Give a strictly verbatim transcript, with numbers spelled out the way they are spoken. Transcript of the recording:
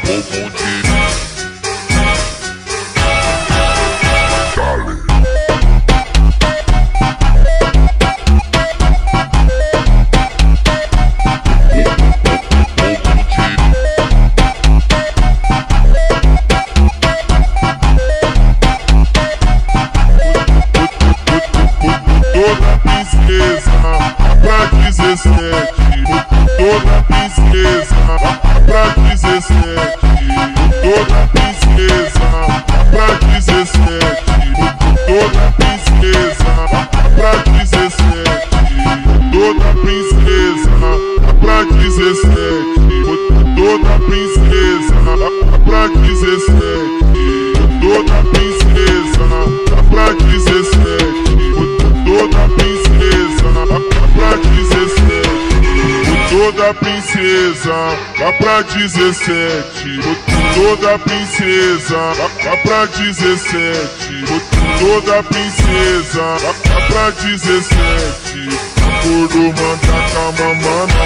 Toda princesa pra dezessete, toda princesa pra dezessete, toda princesa pra dezessete, toda princesa pra dezessete, toda princesa pra dezessete, toda princesa pra dezessete, toda princesa pra dezessete. Toda princesa pra dezessete, toda princesa pra dezessete, toda princesa pra dezessete, toda princesa pra dezessete. Acordo, manda com a mamãe,